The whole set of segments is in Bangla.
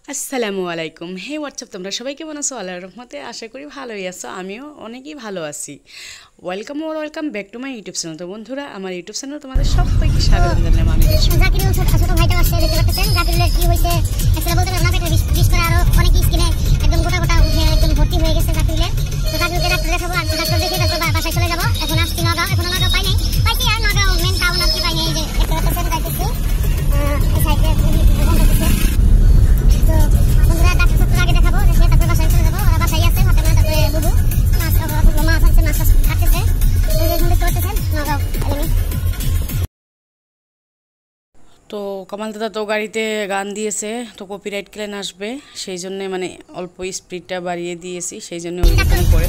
আসসালামু আলাইকুম। হে হোয়াটসঅ্যাপ, তোমরা সবাই কেমন আছো? আল্লাহর রহমতে আশা করি ভালোই আছো। আমিও অনেকই ভালো আছি। Welcome back to my YouTube channel. তো বন্ধুরা, আমার ইউটিউব চ্যানেল তোমাদের সবাইকে স্বাগত জানালাম। আমি জাকিরুল ছোট ভাইটা আসছে, দেখতে পাচ্ছেন জাকিরুলের কি হইছে আসলে বলতে পারবো না। পেটে বিষ করে আরো অনেক স্কিনে একদম গোটা উঠে একদম ভর্তি হয়ে গেছে জাকিরুলের। তো জাকিরুলকে ডাক্তার দেখাবো, আর ডাক্তার দেখে তারপর বাসায় চলে যাবো। এখন আসছি নগাঁও, এখন নগাঁও পাইছি আর নগাঁও মেন টাউন আর কি পাইনি। এই যে দেখতে পাচ্ছেন যাইতেছি এই সাইডে বন্ধ করতেছে। তো বন্ধুরা ডাক্তার আগে দেখাবো, দেখে তারপর বাসায় চলে যাবো। ওরা বাসায় আছে, হাতে না তারপরে বুবু মাছ আছে, মাছ কাটতেছে। এই যে দেখতে পাচ্ছেন নগাঁও এলামি। তো কামাল দাদা তো গাড়িতে গান দিয়েছে, তো কপিরাইট ক্লেম আসবে, সেই জন্য মানে অল্প স্পিডটা বাড়িয়ে দিয়েছি, সেই জন্য ওইরকম করে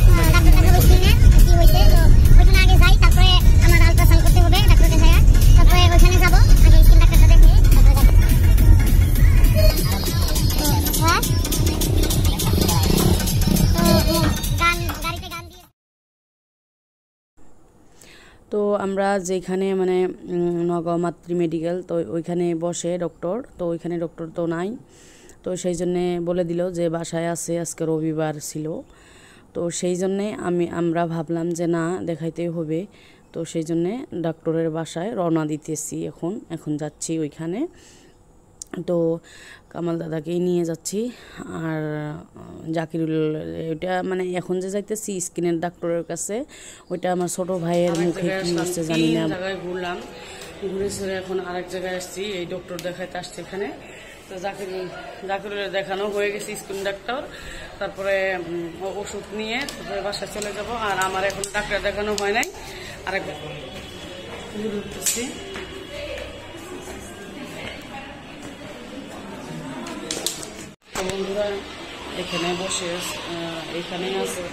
তো আমরা যেখানে মানে নগাঁও মাতৃ মেডিকেল, তো ওইখানে বসে ডক্টর, তো ওইখানে ডক্টর তো নাই, তো সেই জন্যে বলে দিল যে বাসায় আছে, আজকে রবিবার ছিল। তো সেই জন্যে আমরা ভাবলাম যে না, দেখাইতেই হবে। তো সেই জন্যে ডক্টরের বাসায় রওনা দিতেছি। এখন যাচ্ছি ওইখানে। তো কামাল দাদাকেই নিয়ে যাচ্ছি। আর জাকিরুল, ওইটা মানে এখন যে যাইতেছি স্কিনের ডাক্তারের কাছে, ওইটা আমার ছোট ভাইয়ের মুখে কি হচ্ছে জানি না। জায়গায় ঘুরে ফিরে এখন আরেক জায়গায় আসছি, এই ডক্টর দেখাইতে আসছি এখানে। তো জাকিরুলের দেখানো হয়ে গেছে স্কিন ডাক্তার, তারপরে ওষুধ নিয়ে তারপরে বাসায় চলে যাব। আর আমার এখন ডাক্তার দেখানো হয় নাই, আরেকবার ঘুরে উঠতেছি। বন্ধুরা এখানে বসে এখানেই আছে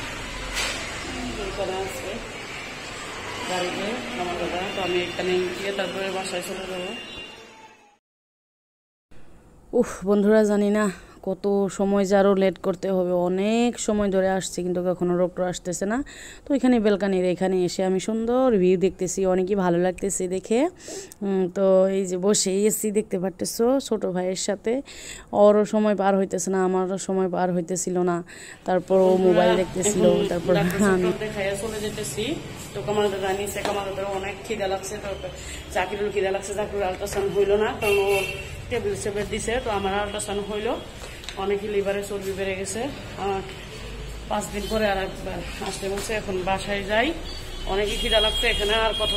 গাড়িতে আমার দাদা। তো আমি এখানে গিয়ে তারপরে বাসায় চলে যাবো। বন্ধুরা, জানি না কত সময় যে আরও লেট করতে হবে। অনেক সময় ধরে আসছি কিন্তু কখনো ডক্টর আসতেছে না। তো এখানে বেলকানির এখানে এসে আমি সুন্দর ভিউ দেখতেছি, অনেকই ভালো লাগতেছে দেখে। তো এই যে বসে এসি দেখতে পারতেছো ছোটো ভাইয়ের সাথে, ওরও সময় পার হইতেছে না, আমারও সময় পার হইতেছিল না। তারপর ও মোবাইল দেখতেছিল, তারপর আমি খাইয়া চলে যেতেছি। তো কামাল দাদা নিচে, কামাল দাদার অনেক খিদা লাগছে, তারপর জাকিরুল খিদা লাগছে। জাকিরুল আল্ট্রাসাউন্ড হইলো না, কারণ ও টেবিল সেপের দিছে। তো আমার আল্ট্রাসাউন্ড হইলো, অনেকই লিভারে চর্বি বেড়ে গেছে। 5 দিন পরে আর একবার আসতে বলছে। এখন বাসায় যাই, অনেকই খিদা লাগছে, এখানে আর কথা।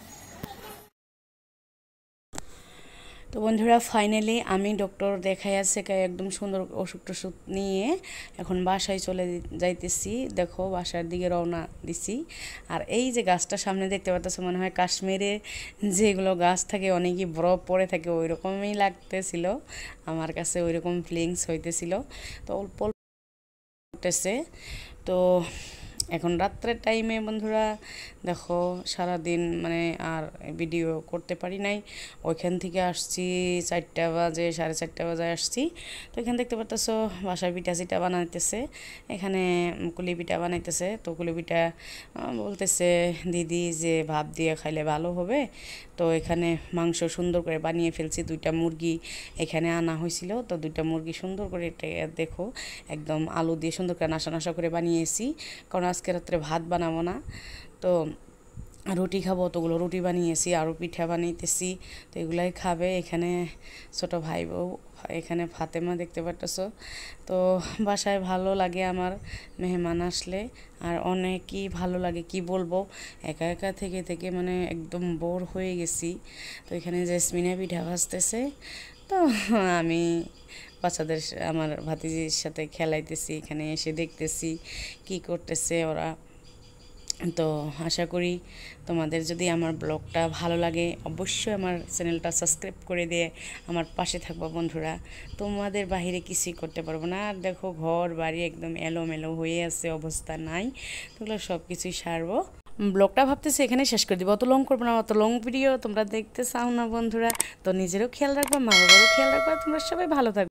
তো বন্ধুরা, ফাইনালি আমি ডক্টর দেখাই আছে একদম সুন্দর ওষুধ টষুধ নিয়ে এখন বাসায় চলে যাইতেছি। দেখো বাসার দিকে রওনা দিছি। আর এই যে গাছটা সামনে দেখতে পাচ্ছ, মনে হয় কাশ্মীরে যেগুলো গাছ থাকে অনেকই বরফ পড়ে থাকে, ওই রকমই লাগতেছিল আমার কাছে, ওই রকম ফিলিংস হইতেছিল। তো অল্প উঠতেছে। তো এখন রাত্রের টাইমে বন্ধুরা দেখো, সারাদিন মানে আর ভিডিও করতে পারি নাই। ওইখান থেকে আসছি 4টা বাজে, 4:30 বাজে আসছি। তো এখানে দেখতে পাচ্ছ বাসায় পিঠা বানাইতেছে, এখানে কুলি পিঠা বানাইতেছে। তো কুলি পিঠা বলতেছে দিদি যে ভাত দিয়ে খাইলে ভালো হবে। তো এখানে মাংস সুন্দর করে বানিয়ে ফেলছি, 2টা মুরগি এখানে আনা হয়েছিল। তো 2টা মুরগি সুন্দর করে দেখো একদম আলু দিয়ে সুন্দর করে নাশা করে বানিয়েছি, কারণ আজকে রাত্রে ভাত বানাবো না, তো রুটি খাবো। অতগুলো রুটি বানিয়েছি, আরও পিঠা বানাইতেছি, তো এগুলাই খাবে। এখানে ছোটো ভাই বউ, এখানে ফাতেমা দেখতে পারতেছ। তো বাসায় ভালো লাগে আমার মেহমান আসলে, আর অনেকই ভালো লাগে, কি বলবো, একা একা থেকে মানে একদম বোর হয়ে গেছি। তো এখানে জেসমিনে পিঠা ভাজতেছে, তো আমি বাচ্চাদের আমার ভাতিজির সাথে খেলাইতেছি, এখানে এসে দেখতেছি কি করতেছে ওরা। তো আশা করি তোমাদের যদি আমার ব্লগটা ভালো লাগে, অবশ্যই আমার চ্যানেলটা সাবস্ক্রাইব করে দিয়ে আমার পাশে থাকবো বন্ধুরা। তোমাদের বাহিরে কিছুই করতে পারবো না। আর দেখো ঘর বাড়ি একদম এলোমেলো হয়ে আছে, অবস্থা নাই, তোগুলো সব কিছুই সারবো। ব্লগটা ভাবতেছি এখানে শেষ করে দিব, অত লং করবো না, অত লং ভিডিও তোমরা দেখতে চাও না বন্ধুরা। তো নিজেরও খেয়াল রাখবা, মা বাবারও খেয়াল রাখবা, তোমরা সবাই ভালো থাকবে।